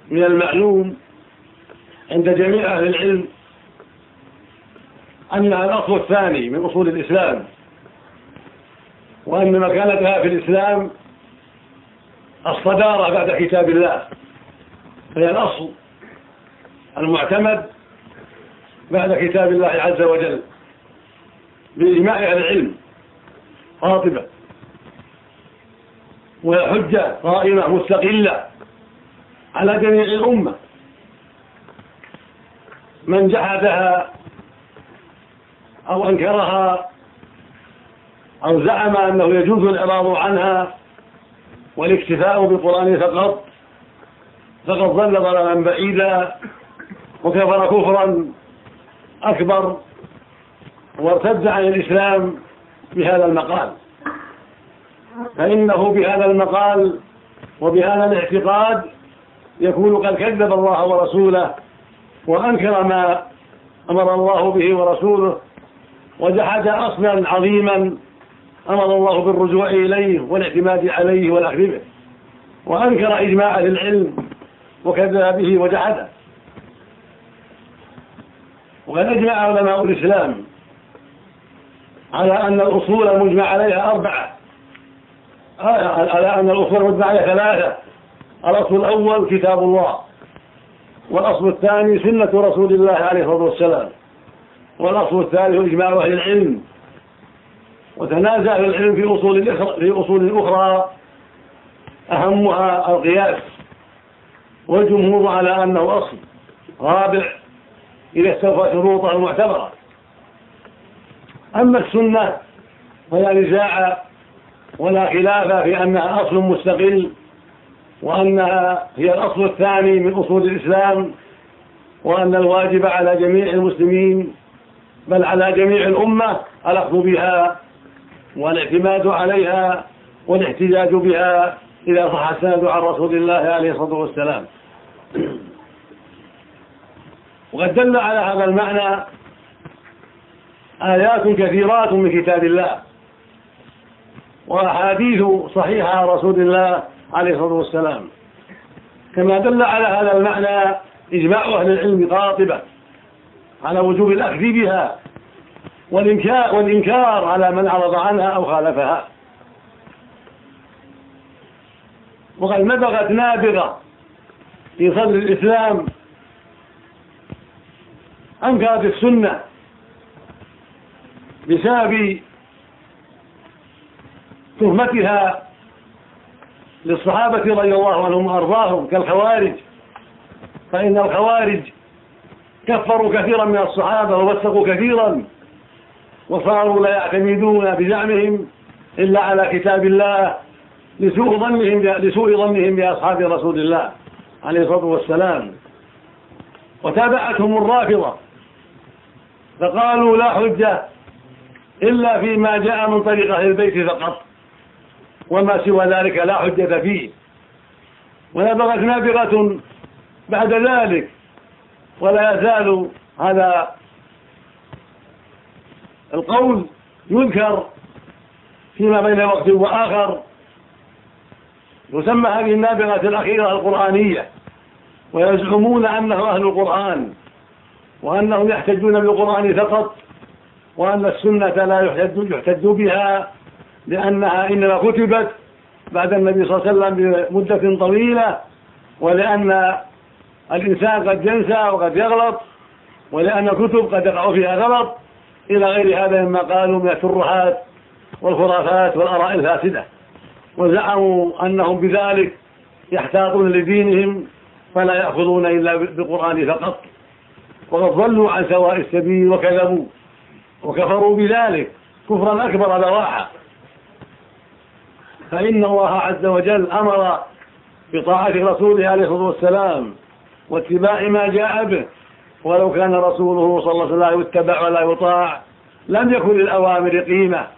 من المعلوم عند جميع أهل العلم أنها الأصل الثاني من أصول الإسلام، وأن مكانتها في الإسلام الصدارة بعد كتاب الله، فهي الأصل المعتمد بعد كتاب الله عز وجل بإجماع أهل العلم قاطبة، وهي حجة قائمة مستقلة على جميع الأمة. من جحدها أو أنكرها أو زعم أنه يجوز الإعراض عنها والاكتفاء بالقرآن فقط فقد ضل ضلالا بعيدا وكفر كفرا أكبر وارتد عن الإسلام بهذا المقال، فإنه بهذا المقال وبهذا الاعتقاد يكون قد كذب الله ورسوله وأنكر ما أمر الله به ورسوله، وجحد أصلا عظيما أمر الله بالرجوع إليه والاعتماد عليه والأخذ به، وأنكر إجماع أهل العلم وكذب به وجحده. وقد أجمع علماء الإسلام على أن الأصول المجمع عليها أربعة، على أن الأصول المجمع عليها ثلاثة: الأصل الأول كتاب الله، والأصل الثاني سنة رسول الله عليه الصلاة والسلام، والأصل الثالث إجماع أهل العلم. وتنازع أهل العلم في أصول أخرى أهمها القياس، والجمهور على أنه أصل رابع إذا استوفى شروطه المعتبرة. أما السنة فلا نزاع ولا خلاف في أنها أصل مستقل، وأنها هي الأصل الثاني من أصول الإسلام، وأن الواجب على جميع المسلمين بل على جميع الأمة الأخذ بها والاعتماد عليها والاحتجاج بها إذا صح السند عن رسول الله عليه الصلاة والسلام. وقد دل على هذا المعنى آيات كثيرات من كتاب الله وأحاديث صحيحة عن رسول الله عليه الصلاة والسلام، كما دل على هذا المعنى إجماع أهل العلم قاطبة على وجوب الأخذ بها والإنكار على من عرض عنها أو خالفها. وقد نبغت نابغة في صدر الإسلام أنكرت السنة بسبب تهمتها للصحابة رضي الله عنهم وأرضاهم كالخوارج، فإن الخوارج كفروا كثيرا من الصحابة ووثقوا كثيرا، وصاروا لا يعتمدون بزعمهم إلا على كتاب الله لسوء ظنهم بأصحاب رسول الله عليه الصلاة والسلام. وتابعتهم الرافضة فقالوا لا حجة إلا فيما جاء من طريق أهل البيت فقط، وما سوى ذلك لا حجة فيه. ونبغت نابغة بعد ذلك، ولا يزال هذا القول يذكر فيما بين وقت وآخر. يسمى هذه النابغة الأخيرة القرآنية، ويزعمون أنه أهل القرآن، وأنهم يحتجون بالقرآن فقط، وأن السنة لا يحتج بها لأنها إنما كتبت بعد النبي صلى الله عليه وسلم بمدة طويلة، ولأن الإنسان قد ينسى وقد يغلط، ولأن الكتب قد يقع فيها غلط، إلى غير هذا مما قالوا من الترهات والخرافات والآراء الفاسدة. وزعموا أنهم بذلك يحتاطون لدينهم فلا يأخذون إلا بالقرآن فقط، وقد ضلوا عن سواء السبيل وكذبوا وكفروا بذلك كفرا أكبر بواحا. فإن الله عز وجل أمر بطاعة رسوله عليه الصلاة والسلام واتباع ما جاء به، ولو كان رسوله صلى الله عليه وسلم يتبع ولا يطاع لم يكن للأوامر قيمة.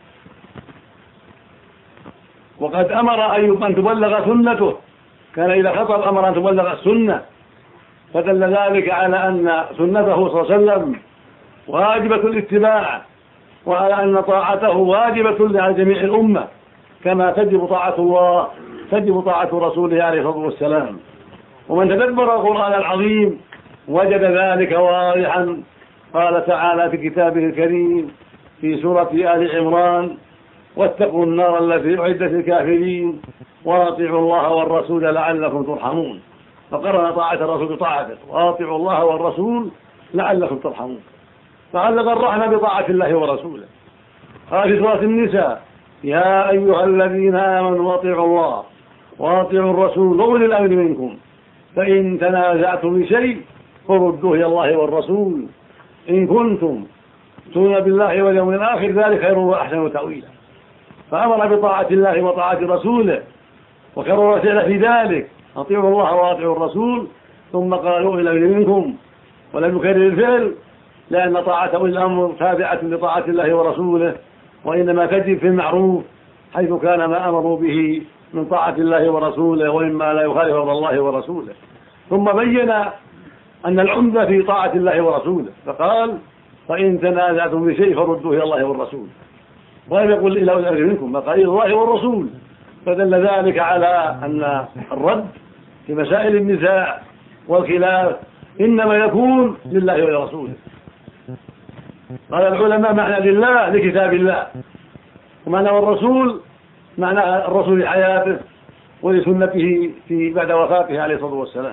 وقد أمر أن تبلغ سنته، كان إذا خطب أمر أن تبلغ السنة، فدل ذلك على أن سنته صلى الله عليه وسلم واجبة الاتباع، وعلى أن طاعته واجبة على جميع الأمة، كما تجب طاعة الله تجب طاعة رسوله عليه الصلاة والسلام. ومن تدبر القرآن العظيم وجد ذلك واضحا. قال تعالى في كتابه الكريم في سورة آل عمران: واتقوا النار التي أعدت للكافرين وأطيعوا الله والرسول لعلكم ترحمون. فقرن طاعة الرسول بطاعته، وأطيعوا الله والرسول لعلكم ترحمون. فعلق الرحمة بطاعة الله ورسوله. قال في سورة النساء: يا أيها الذين آمنوا أطيعوا الله وأطيعوا الرسول وأولي الأمر منكم فإن تنازعتم بشيء فردوه إلى الله والرسول إن كنتم تؤمنون بالله واليوم الآخر ذلك خير وأحسن تأويلا. فأمر بطاعة الله وطاعة رسوله وكرر فعله في ذلك: أطيعوا الله وأطيعوا الرسول، ثم قال أولي الأمر منكم، ولم يكرر الفعل لأن طاعة أولي الأمر تابعة لطاعة الله ورسوله، وإنما تجب في المعروف حيث كان ما أمروا به من طاعة الله ورسوله ومما لا يخالف أمر الله ورسوله. ثم بين أن العمدة في طاعة الله ورسوله، فقال: فإن تنازعتم بشيء فردوه إلى الله والرسول. ولم يقل إلى أولي الأمر منكم، بل قال إلى الله والرسول. فدل ذلك على أن الرد في مسائل النزاع والخلاف إنما يكون لله ولرسوله. قال العلماء: معنى لله لكتاب الله، ومعنى الرسول معنى الرسول في حياته ولسنته في بعد وفاته عليه الصلاة والسلام.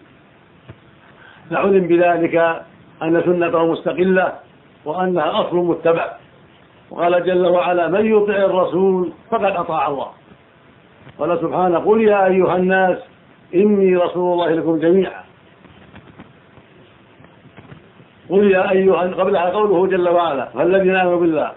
نعلم بذلك أن سنته مستقلة وأنها أصل متبع. وقال جل وعلا: من يطع الرسول فقد أطاع الله. قال سبحانه: قل يا أيها الناس إني رسول الله لكم جميعا. قل يا أيها، قبلها قوله جل وعلا: فالذين آمنوا بالله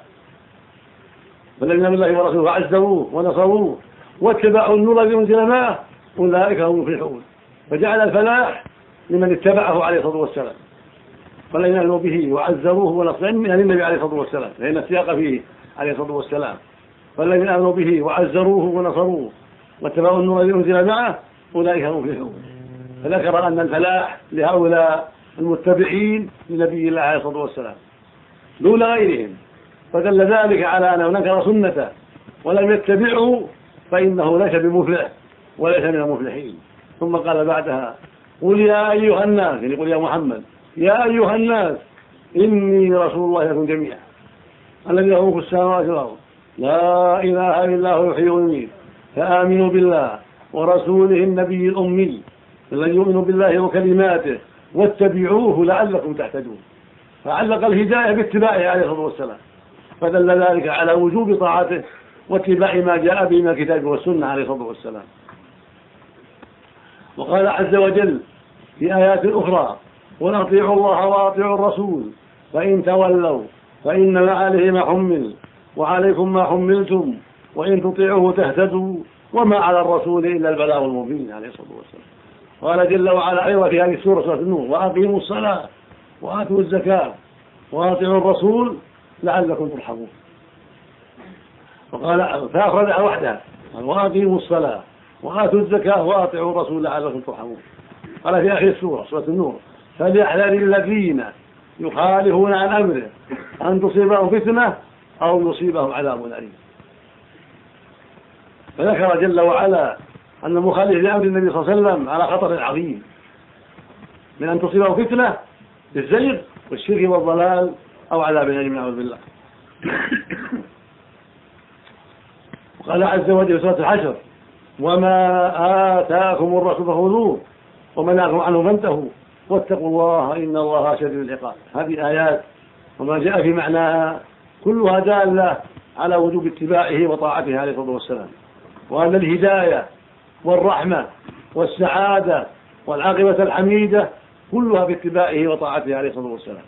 ورسوله وعزروه ونصروه واتبعوا النور الذي أنزل معه أولئك هم المفلحون. فجعل الفلاح لمن اتبعه عليه الصلاة والسلام. فالذين آمنوا به وعزروه ونصروه من النبي عليه الصلاة والسلام، لأن السياق فيه عليه الصلاة والسلام. فالذين آمنوا به وعزروه ونصروه واتبعوا النور الذي أنزل معه أولئك هم المفلحون. فذكر أن الفلاح لهؤلاء المتبعين لنبي الله عليه الصلاة والسلام دون غيرهم. فدل ذلك على أنه نكر سنته ولم يتبعه فإنه ليس بمفلح وليس من المفلحين. ثم قال بعدها: قل يا أيها الناس، يعني قل يا محمد يا أيها الناس إني رسول الله لكم جميعا الذي له ملك السماوات والأرض لا إله إلا هو يحيي ويميت فآمنوا بالله ورسوله النبي الأمي الذي يؤمن بالله وكلماته واتبعوه لعلكم تهتدون. فعلق الهداية باتباعه عليه الصلاة والسلام، فدل ذلك على وجوب طاعته واتباع ما جاء به من الكتاب والسنة عليه الصلاة والسلام. وقال عز وجل في آيات أخرى: قل أطيعوا الله وأطيعوا الرسول فإن تولوا فإنما عليه ما حمل وعليكم ما حملتم وإن تطيعوه تهتدوا وما على الرسول إلا البلاغ المبين عليه الصلاة والسلام. قال جل وعلا أيضا في هذه السورة سورة النور: وأقيموا الصلاة وآتوا الزكاة وأطيعوا الرسول لعلكم ترحمون. وقال فأخرجها وحدها: وأقيموا الصلاة وآتوا الزكاة وأطيعوا الرسول لعلكم ترحمون. قال في آخر السورة سورة النور: فليحذر الذين يخالفون عن أمره أن تصيبهم فتنة أو يصيبهم عذاب أليم. فذكر جل وعلا أن المخالف لأمر النبي صلى الله عليه وسلم على خطر عظيم من أن تصيبه فتنة بالزيغ والشرك والضلال أو عذاب أليم نعوذ بالله. وقال عز وجل في سورة الحشر: وما آتاكم الرسول فخذوه وما نهاكم عنه فانتهوا واتقوا الله إن الله شديد العقاب. هذه آيات وما جاء في معناها كلها دالة على وجوب اتباعه وطاعته عليه الصلاة والسلام، وأن الهداية والرحمة والسعادة والعاقبة الحميدة كلها باتباعه وطاعته عليه الصلاة والسلام.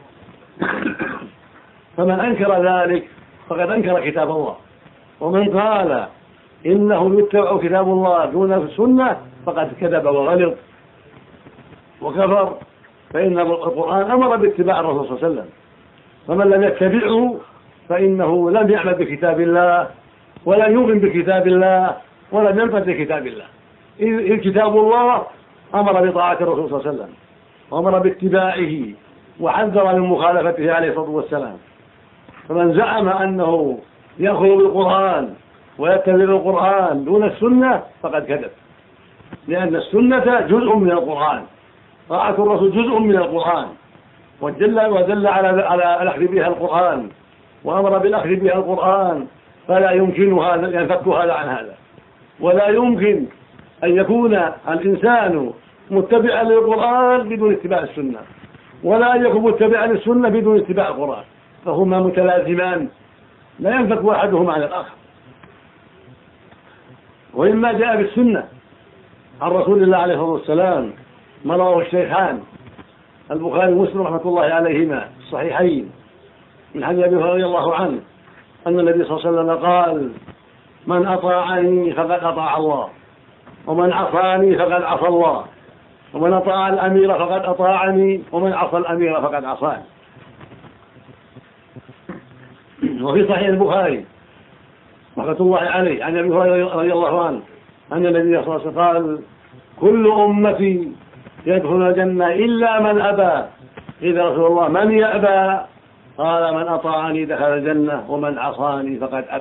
فمن أنكر ذلك فقد أنكر كتاب الله، ومن قال إنه يتبع كتاب الله دون السنة فقد كذب وغلط وكفر، فإن القرآن أمر باتباع الرسول صلى الله عليه وسلم، فمن لم يتبعه فإنه لم يعمل بكتاب الله ولم يؤمن بكتاب الله ولم ينفذ بكتاب الله. إذ كتاب الله أمر بطاعة الرسول صلى الله عليه وسلم وأمر باتباعه وحذر من مخالفته عليه الصلاة والسلام. فمن زعم أنه يأخذ بالقرآن ويتبع القرآن دون السنة فقد كذب. لأن السنة جزء من القرآن، طاعة الرسول جزء من القرآن، ودل على الأخذ بها القرآن، وأمر بالأخذ بها القرآن، فلا يمكن هذا ينفك هذا عن هذا، ولا يمكن أن يكون الإنسان متبعا للقرآن بدون اتباع السنة، ولا أن يكون متبعا للسنة بدون اتباع القرآن، فهما متلازمان لا ينفك أحدهما عن الآخر. وإما جاء بالسنة عن رسول الله عليه الصلاة والسلام ما رواه الشيخان البخاري ومسلم رحمة الله عليهما الصحيحين من حديث أبي هريرة رضي الله عنه أن النبي صلى الله عليه وسلم قال: من أطاعني فقد أطاع الله، ومن عصاني فقد عصى الله، ومن أطاع الأمير فقد أطاعني، ومن عصى الأمير فقد عصاني. وفي صحيح البخاري رحمة الله عليه عن أبي هريرة رضي الله عنه أن النبي صلى الله عليه وسلم قال: كل أمتي يدخل الجنة إلا من أبى. إذا رسول الله من يأبى؟ قال: من أطاعني دخل الجنة، ومن عصاني فقد أبى.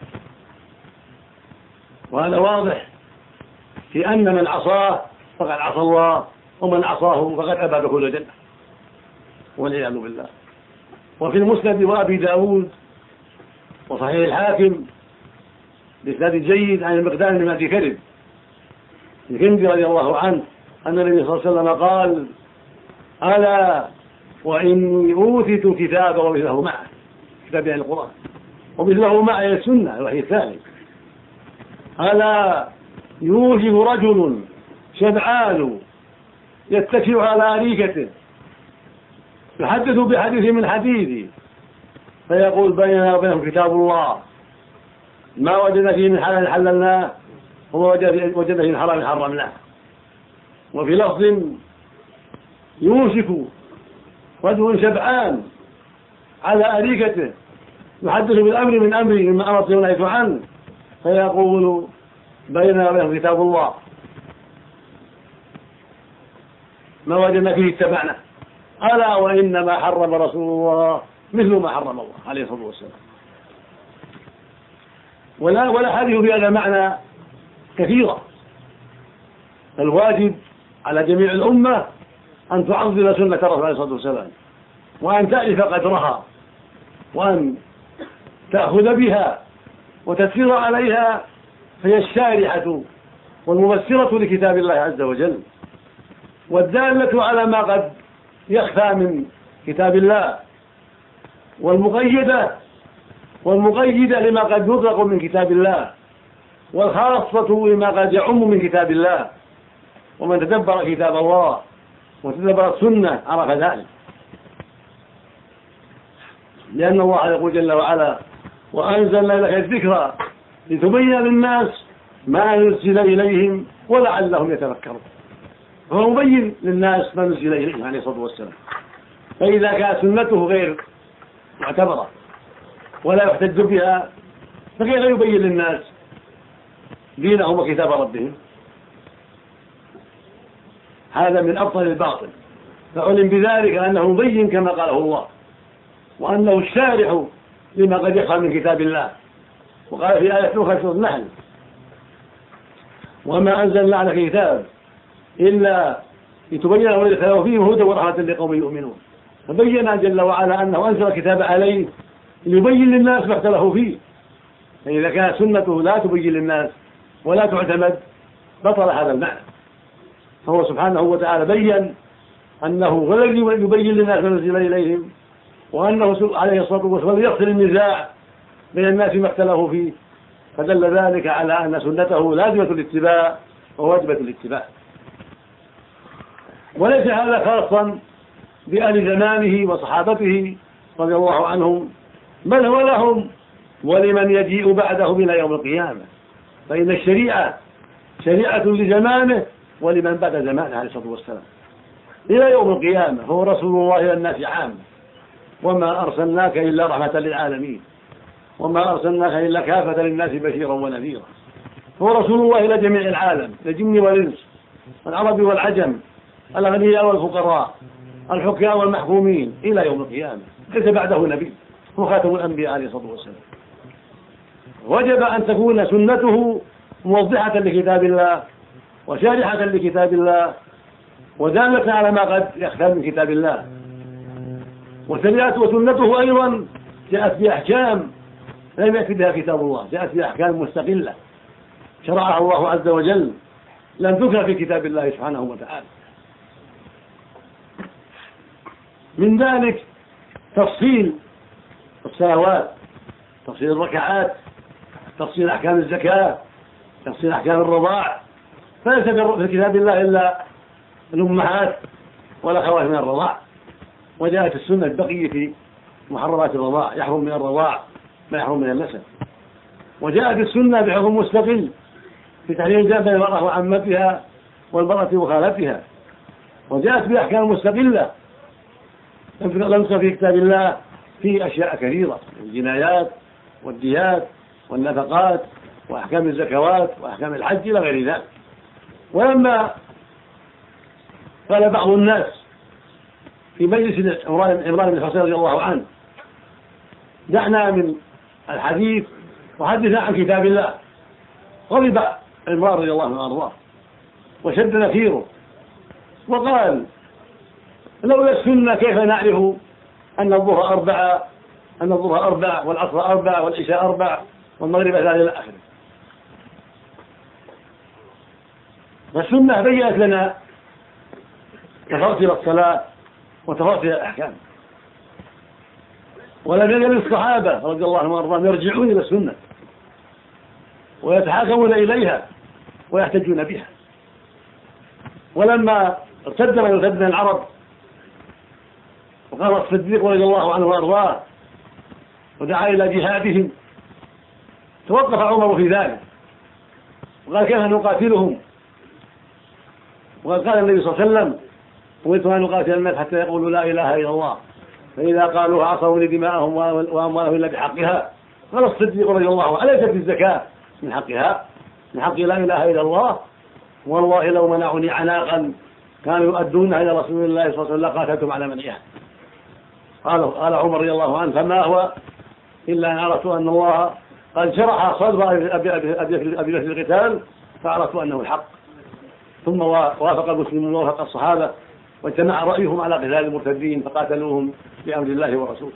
وهذا واضح في أن من عصاه فقد عصى الله، ومن عصاه فقد أبى دخول الجنة والعياذ بالله. وفي المسند وأبي داود وصحيح الحاكم بإسناد جيد عن المقدام بن معدي كرب الكندي رضي الله عنه أن النبي صلى الله عليه وسلم قال: ألا وإني أوتيت كتابا ومثله معه، كتاب يعني القرآن، ومثله معه السنة الوحي الثاني. ألا يوجد رجل شبعان يتكئ على أريكته يحدث بحديث من حديثي فيقول: بيننا وبينهم كتاب الله، ما وجدنا فيه من حلال حللناه، ووجدنا فيه من حرام حرمناه. وفي لفظ: يوشك رجل شبعان على أريكته يحدث بالأمر من أمره مما أمرت ونهيت عنه فيقول: بيننا وبينهم كتاب الله، ما وجدنا فيه اتبعنا. ألا وإنما حرم رسول الله مثل ما حرم الله عليه الصلاة والسلام. ولا حديث في هذا معنى كثيرة. الواجب على جميع الأمة أن تعظم سنة الرسول عليه الصلاة والسلام، وأن تألف قدرها، وأن تأخذ بها وتسير عليها، فهي الشارحة والمفسرة لكتاب الله عز وجل، والدالة على ما قد يخفى من كتاب الله، والمقيدة لما قد يطلق من كتاب الله، والخاصة لما قد يعم من كتاب الله. ومن تدبر كتاب الله وتدبر السنة عرف ذلك، لأن الله يقول جل وعلا: وأنزلنا لك الذكر لتبين للناس ما نزل إليهم ولعلهم يتفكرون. فهو مبين للناس ما نزل إليهم عليه الصلاة والسلام. فإذا كانت سنته غير معتبرة ولا يحتج بها، فكيف يبين للناس دينهم وكتاب ربهم؟ هذا من أبطل الباطل. فعلم بذلك أنه مبين كما قاله الله، وأنه الشارح لما قد يخفى من كتاب الله. وقال في آية أخرى سورة النحل: وما أنزلنا عليك كتاب إلا لتبين لهم الذي اختلفوا فيه هدى ورحمة لقوم يؤمنون. فبين جل وعلا أنه أنزل الكتاب عليه ليبين للناس ما اختلفوا فيه. فإذا كانت سنته لا تبين للناس ولا تعتمد بطل هذا المعنى. فهو سبحانه وتعالى بين أنه هو الذي يبين للناس ما نزل إليهم، وأنه عليه الصلاة والسلام يقتل النزاع بين الناس ما اختلفوا فيه، فدل ذلك على أن سنته لازمة الاتباع وواجبة الاتباع. وليس هذا خاصا بأهل زمانه وصحابته رضي الله عنهم، بل هو لهم ولمن يجيء بعده إلى يوم القيامة. فإن الشريعة شريعة لزمانه ولمن بعد زمانه عليه الصلاة والسلام إلى يوم القيامة. هو رسول الله إلى الناس عامة، وما أرسلناك إلا رحمة للعالمين، وما أرسلناك إلا كافة للناس بشيرا ونذيرا. هو رسول الله إلى جميع العالم، الجن والإنس، العرب والعجم، الأغنياء والفقراء، الحكام والمحكومين إلى يوم القيامة. ليس بعده نبي، هو خاتم الأنبياء عليه الصلاة والسلام. وجب أن تكون سنته موضحة لكتاب الله وشارحة لكتاب الله ودالة على ما قد يختل من كتاب الله. وسنته أيضا جاءت بأحكام لم يأتي بها كتاب الله، جاءت بأحكام مستقلة شرعها الله عز وجل لم تذكر في كتاب الله سبحانه وتعالى. من ذلك تفصيل الصلوات، تفصيل الركعات، تفصيل أحكام الزكاة، تفصيل أحكام الرضاع، فليس في كتاب الله إلا الأمهات والأخوات من الرضاع. وجاءت السنة بقية محرمات الرضاع، يحرم من الرضاع ما يحرم من النسب. وجاءت السنة بحكم مستقل في تحريم جنب المرأة وعمتها والمرأة وخالتها. وجاءت بأحكام مستقلة لم تذكر في كتاب الله في أشياء كثيرة، الجنايات والديات والنفقات وأحكام الزكوات وأحكام الحج إلى غير ذلك. ولما قال بعض الناس في مجلس عمران بن حسين رضي الله عنه دعنا من الحديث وحدثنا عن كتاب الله، غضب عمران رضي الله عنه وارضاه وشد نفيره وقال لولا السنة كيف نعرف أن الظهر أربع والعصر أربع والعشاء أربع والمغرب ثلاث إلى آخره. فالسنة بينت لنا تفاصيل الصلاة وتفاصيل الأحكام، ولم يزل الصحابة رضي الله عنهم وارضاهم يرجعون إلى السنة ويتحاكمون إليها ويحتجون بها. ولما ارتد من ارتد من العرب وقام الصديق رضي الله عنه وارضاه ودعا إلى جهادهم توقف عمر في ذلك وقال كيف نقاتلهم؟ وقال النبي صلى الله عليه وسلم أمرت أن نقاتل الناس حتى يقولوا لا إله إلا الله، فإذا قالوا عصوا لدماءهم وأموالهم إلا بحقها. قال الصديق رضي الله عنه أليست الزكاة من حقها، من حق لا إله إلا الله؟ والله لو منعوني عناقا كانوا يؤدونها إلى رسول الله صلى الله عليه وسلم لقاتلتم على منعها. قال عمر رضي الله عنه فما هو إلا أن عرفت أن الله قد شرح صدر أبي بكر القتال فعرفت أنه الحق. ثم وافق المسلمون ووافق الصحابة واجتمع رأيهم على قتال المرتدين فقاتلوهم بأمر الله ورسوله.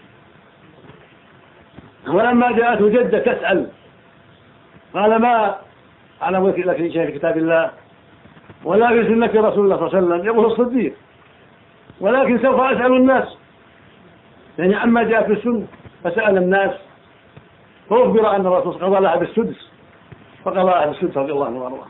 ولما جاءته جدة تسأل قال ما أعلم لك شيء في كتاب الله ولا في سنة رسول الله صلى الله عليه وسلم، يقول الصديق ولكن سوف أسأل الناس، يعني عما جاء في السنة. فسأل الناس فأخبر أن الرسول قضى لها بالسدس فقضى لها بالسدس رضي الله عنه وارضاه.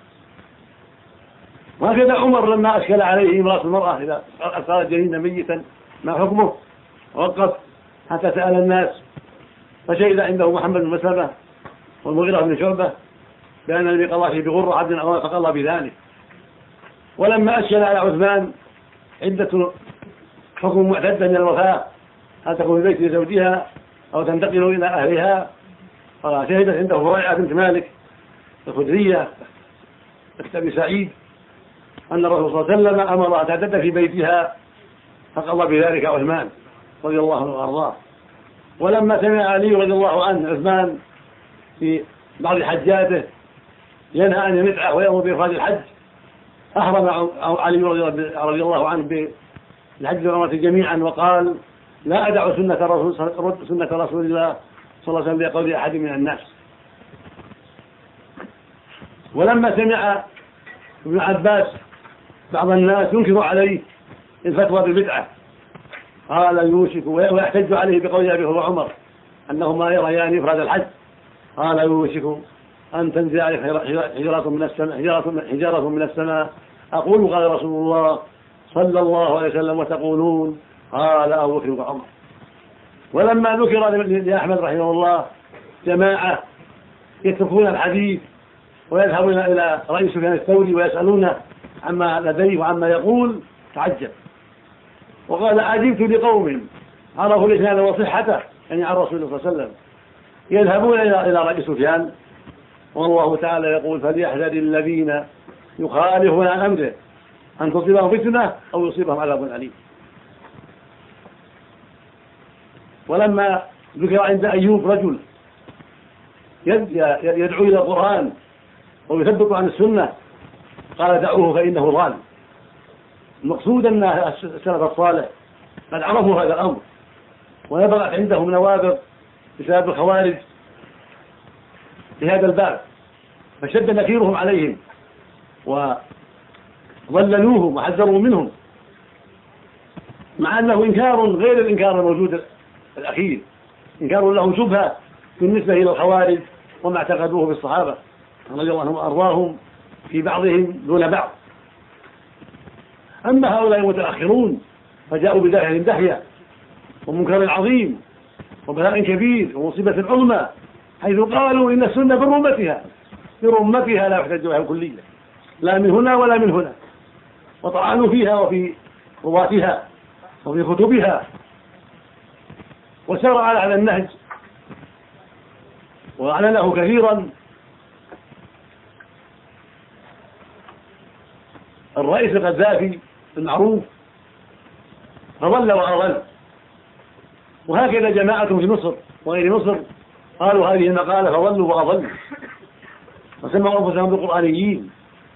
وهكذا عمر لما أشكل عليه امرأة المرأة إذا صارت جنينا ميتا ما حكمه وقف حتى سأل الناس فشهد عنده محمد بن مسلمة والمغيرة بن شعبة بأن الذي قضى فيه بغرة عبد فقضى بذلك. ولما أشكل على عثمان عدة حكم معتدة من الوفاة هل تكون في بيت زوجها أو تنتقل إلى أهلها، فشهدت عنده رائعة بنت مالك الخدرية أخت أبي سعيد أن الرسول صلى الله عليه وسلم أمرها تعتد في بيتها فقضى بذلك عثمان رضي الله عنه وأرضاه. ولما سمع علي رضي الله عنه عثمان في بعض حجاته ينهى عن المتعة ويأمر بإخراج الحج أحرم علي رضي الله عنه بالحج والعمرة جميعا وقال لا أدع سنة رسول الله صلى الله عليه وسلم بقول أحد من الناس. ولما سمع ابن عباس بعض الناس ينكر عليه الفتوى بالبدعة قال يوشك ويحتج عليه بقول أبي هريرة وعمر أنهما يريان إفراد الحج قال يوشك أن تنزل عليك حجارة من السماء أقول قال رسول الله صلى الله عليه وسلم وتقولون قال أبو بكر وعمر. ولما ذكر لأحمد رحمه الله جماعة يتركون الحديث ويذهبون إلى رئيس سفيان الثوري ويسألونه عما لديه وعما يقول تعجب وقال عجبت لقوم عرفوا الإسناد وصحته يعني عن رسول الله صلى الله عليه وسلم يذهبون إلى رئيس سفيان والله تعالى يقول فليحذر الذين يخالفون عن أمره أن تصيبهم فتنة أو يصيبهم عذاب أليم. ولما ذكر عند أيوب رجل يدعو إلى القرآن ويثبت عن السنة قال دعوه فإنه ضال. المقصود أن السلف الصالح قد عرفوا هذا الأمر ونبغت عندهم نوابغ بسبب الخوارج في هذا الباب، فشد نكيرهم عليهم وضللوهم وحذروا منهم، مع أنه إنكار غير الإنكار الموجود الأخير، إنكار له شبهة بالنسبة إلى الخوارج وما اعتقدوه في الصحابة رضي الله عنهم وأرضاهم في بعضهم دون بعض. أما هؤلاء المتأخرون فجاءوا بداية دحية ومنكر عظيم وبلاء كبير ومصيبة عظمى، حيث قالوا إن السنة برمتها لا يحتج بها الكلية، لا من هنا ولا من هنا، وطعنوا فيها وفي رواتها وفي كتبها، وسار على النهج وأعلنه كثيرا الرئيس القذافي المعروف، فضل وأضل. وهكذا جماعة في مصر وغير مصر قالوا هذه المقالة فضلوا وأضلوا وسموا أنفسهم بالقرآنيين.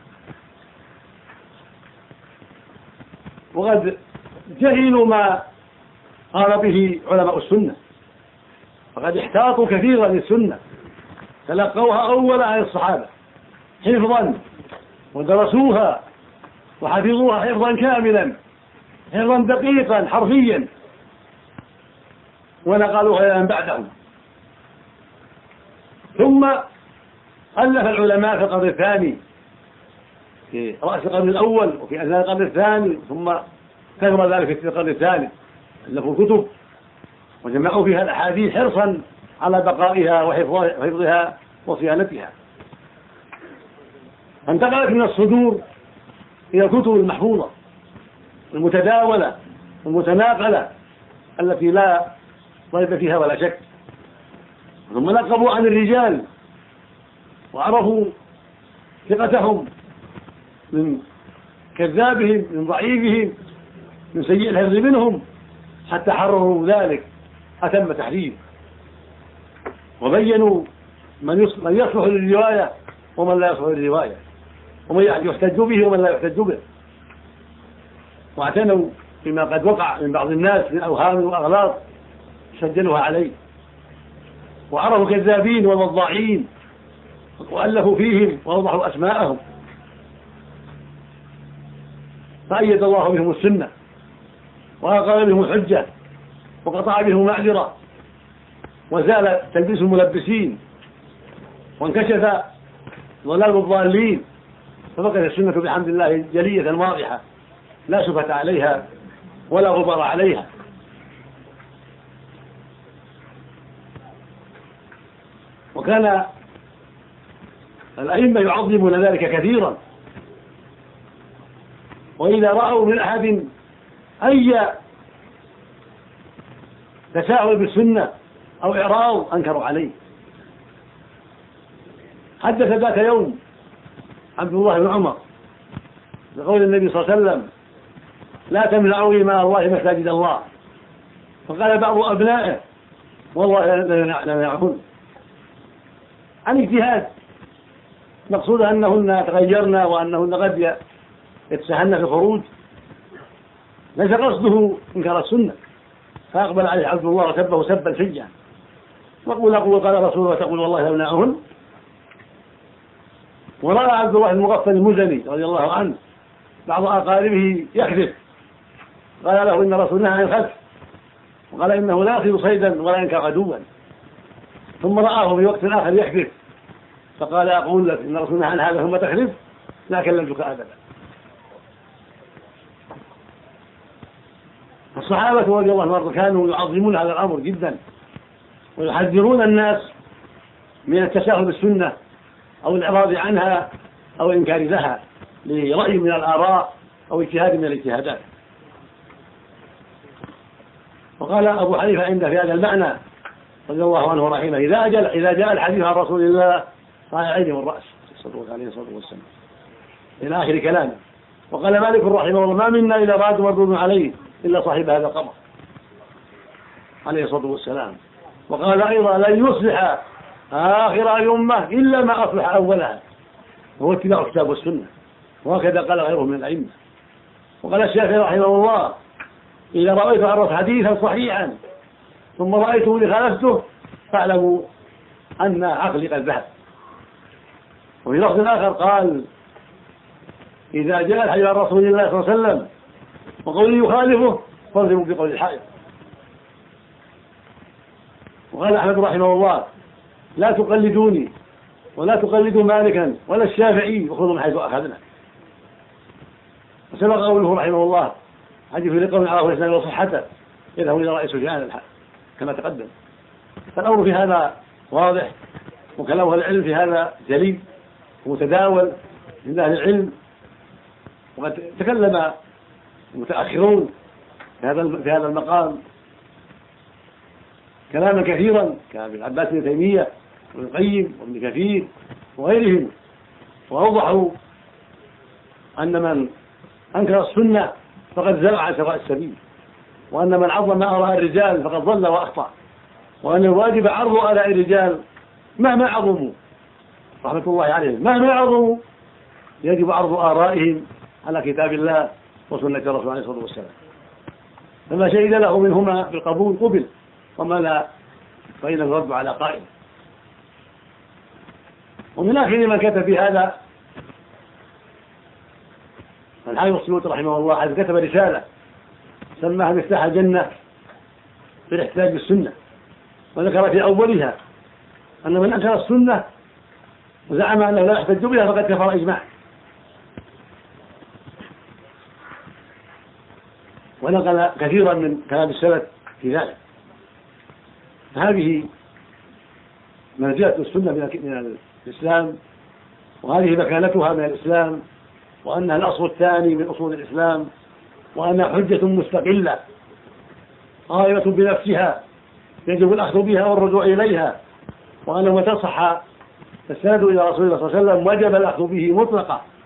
وقد جهلوا ما قال به علماء السنة، فقد احتاطوا كثيرا للسنة، تلقوها أولا عن الصحابة حفظا ودرسوها وحفظوها حفظا كاملا، حفظا دقيقا حرفيا، ونقلوها إلى من بعدهم. ثم ألف العلماء في القرن الثاني في رأس القرن الأول وفي أثناء القرن الثاني، ثم كثر ذلك في القرن الثالث، ألفوا كتب وجمعوا فيها الأحاديث حرصا على بقائها وحفظها وصيانتها، فانتقلت من الصدور إلى الكتب المحفوظة المتداولة المتناقلة التي لا ريب فيها ولا شك. ثم نقبوا عن الرجال وعرفوا ثقتهم من كذابهم من ضعيفهم من سيء الحفظ منهم، حتى حرروا ذلك أتم تحرير، وبينوا من يصلح للرواية ومن لا يصلح للرواية، ومن يحتج به ومن لا يحتج به، واعتنوا بما قد وقع من بعض الناس من أوهام وأغلاط سجلوها عليه، وعرفوا كذابين ووضاعين وألفوا فيهم ووضحوا أسماءهم، فأيد الله بهم السنة وأقام بهم الحجة وقطع بهم معذرة، وزال تلبيس الملبسين وانكشف ضلال الضالين، فبقت السنة بحمد الله جلية واضحة لا شبهة عليها ولا غبار عليها. وكان الأئمة يعظمون ذلك كثيرا، وإذا رأوا من أحد أي تساهل بالسنة أو إعراض أنكروا عليه. حدث ذات يوم عبد الله بن عمر بقول النبي صلى الله عليه وسلم: لا تمنعوا إماء الله مساجد الله. فقال بعض أبنائه: والله لا نمنعهن، عن اجتهاد، مقصود أنهن تغيرن وأنهن قد يتساهلن في الخروج، ليس قصده إنكار السنة. فأقبل عليه عبد الله وسبه سبا فجا، أقول قال رسوله وتقول والله لمنعهن. ورأى عبد الله المغفل المزني رضي الله عنه بعض أقاربه يكذب، قال له: إن رسول نهى عن الخلف، وقال إنه لا يصيد صيدا ولا ينكر عدوا. ثم رآه في وقت آخر يكذب، فقال: أقول لك إن رسول نهى عن هذا ثم تكذب، لا كلمتك أبدا. الصحابة رضي الله عنهم كانوا يعظمون هذا الأمر جدا، ويحذرون الناس من التساهل بالسنة أو الإعراض عنها أو الإنكار لها لرأي من الآراء أو اجتهاد من الاجتهادات. وقال أبو حنيفة عنده في هذا المعنى رضي الله عنه ورحمه: إذا جاء الحديث عن رسول الله طالع عينه والرأس عليه الصلاة والسلام إلى آخر كلامه. وقال مالك رحمه الله: ما منا إلا راد مردود عليه إلا صاحب هذا القبر عليه الصلاة والسلام. وقال أيضا: لن يصلح آخر الأمة إلا ما أصلح أولها، وهو اتباع الكتاب والسنة. وهكذا قال غيره من الأئمة. وقال الشافعي رحمه الله: إذا رأيت عرف حديثا صحيحا ثم رأيته لخالفته فاعلموا أن عقلي قد ذهب. وفي لفظ آخر قال: إذا جاء الحديث عن رسول الله صلى الله عليه وسلم وقوله يخالفه فاضربوا بقول الحائط. وقال أحمد رحمه الله: لا تقلدوني ولا تقلدوا مالكا ولا الشافعي وخذوا من حيث أخذنا. وسبق قوله رحمه الله: حديث لقوم عرفوا الإسلام وصحته يذهبوا إلى رأي سفيان كما تقدم. فالأمر في هذا واضح، وكلام أهل العلم في هذا جلي ومتداول من أهل العلم، وقد تكلم المتأخرون في هذا المقام كلاما كثيرا كابن عباس بن تيمية وابن القيم وابن كثير وغيرهم، وأوضحوا أن من أنكر السنة فقد زرع عن سواء السبيل، وأن من عظم آراء الرجال فقد ضل وأخطأ، وأن الواجب عرض آراء الرجال مهما عظموا رحمة الله عليهم، مهما عظموا يجب عرض آرائهم على كتاب الله وسنة الرسول عليه الصلاة والسلام. فما شهد له منهما بالقبول قبل، وما لا فإنه يرد على قائل. ومن آخر من كتب في هذا الحافظ السيوطي رحمه الله، حيث كتب رسالة سماها مفتاح الجنة في الاحتجاج بالسنة، وذكر في أولها أن من أنكر السنة وزعم أنه لا يحتج بها فقد كفر إجماعا. ونقل كثيرا من كلام السلف في ذلك. فهذه منزلة السنة من الإسلام، وهذه مكانتها من الإسلام، وأنها الأصل الثاني من أصول الإسلام، وأنها حجة مستقلة قائمة بنفسها يجب الأخذ بها والرجوع إليها، وأنه متى صح السند إلى رسول الله صلى الله عليه وسلم وجب الأخذ به مطلقا